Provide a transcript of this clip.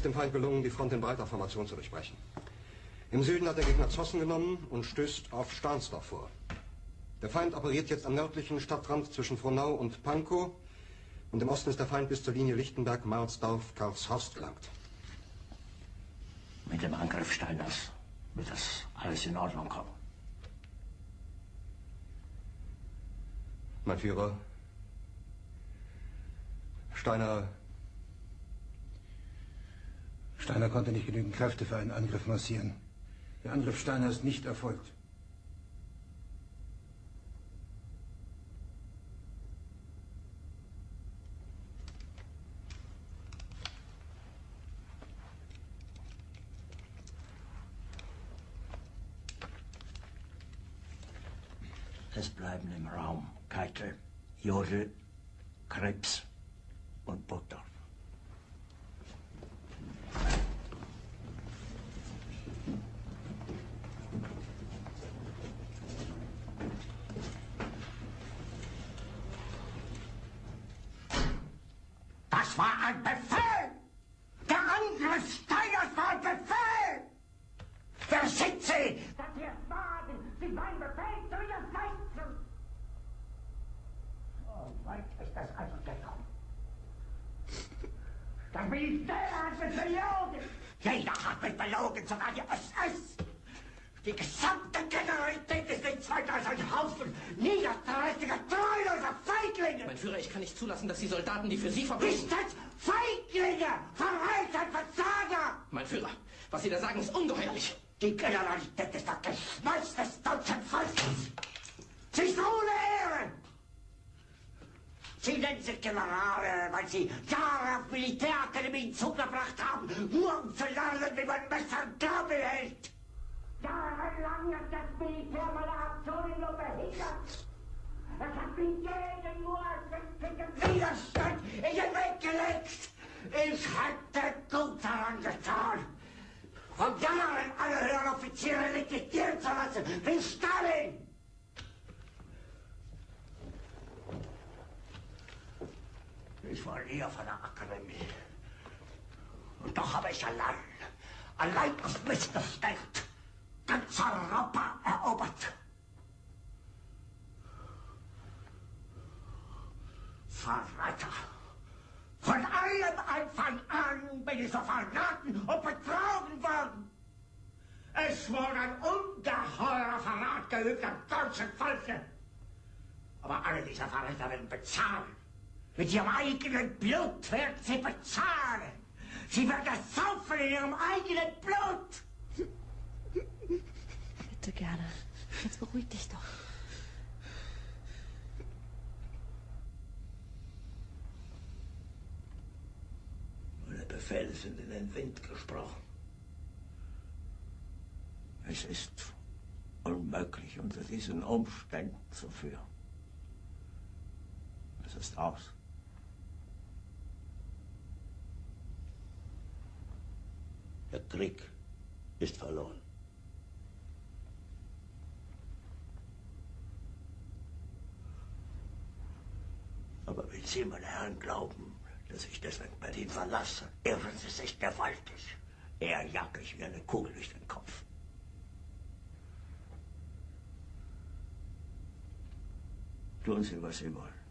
ist dem Feind gelungen, die Front in breiter Formation zu durchbrechen. Im Süden hat der Gegner Zossen genommen und stößt auf Stahnsdorf vor. Der Feind operiert jetzt am nördlichen Stadtrand zwischen Frohnau und Pankow. Und im Osten ist der Feind bis zur Linie Lichtenberg-Marsdorf-Karlshorst gelangt. Mit dem Angriff Steiners wird das alles in Ordnung kommen. Mein Führer, Steiner konnte nicht genügend Kräfte für einen Angriff massieren. Der Angriff Steiner ist nicht erfolgt. Es bleiben im Raum Keitel, Jodl, Krebs und Burgdorf. Das war ein Befehl! Der Angriff Steiners war ein Befehl! Wer sind Sie? Dass Sie es wagen, sich mein Befehl zu widersetzen! So weit ist das also gekommen. Das Militär hat mich belogen! Jeder hat mich belogen, sogar die SS! Die gesamte Generalität ist nichts weiter als ein Haufen niederträchtiger, treuloser Feiglinge! Mein Führer, ich kann nicht zulassen, dass die Soldaten, die für Sie verbringen... Nicht als Feiglinge! Verräter, Versager! Mein Führer, was Sie da sagen, ist ungeheuerlich. Die Generalität ist das Geschmeiß des deutschen Volkes! Sie ist ohne Ehre! Sie nennen sich Generale, weil Sie Jahre auf Militärakademien zugebracht haben, nur um zu lernen, wie man Messer und Gabel hält! Jahrelang hat das Militär meine Aktionen nur behindert. Es hat mir jeden nur ersichtlichen Widerstand in den Weg gelegt. Ich hätte gut daran getan, von Jahren alle höheren Offiziere liquidieren zu lassen, wie Stalin. Ich war nie auf einer Akademie. Und doch habe ich allein auf mich gestellt, ganz Europa erobert. Verräter! Von allem Anfang an bin ich so verraten und betrogen worden. Es wurde ein ungeheurer Verrat geübt am deutschen Volke. Aber alle diese Verräter werden bezahlen. Mit ihrem eigenen Blut werden sie bezahlen. Sie werden das saufen in ihrem eigenen Blut. Bitte gerne. Jetzt beruhig dich doch. Meine Befehle sind in den Wind gesprochen. Es ist unmöglich, unter diesen Umständen zu führen. Es ist aus. Der Krieg ist verloren. Aber wenn Sie, meine Herren, glauben, dass ich deswegen Berlin verlasse, irren Sie sich gewaltig. Eher jage ich mir eine Kugel durch den Kopf. Tun Sie, was Sie wollen.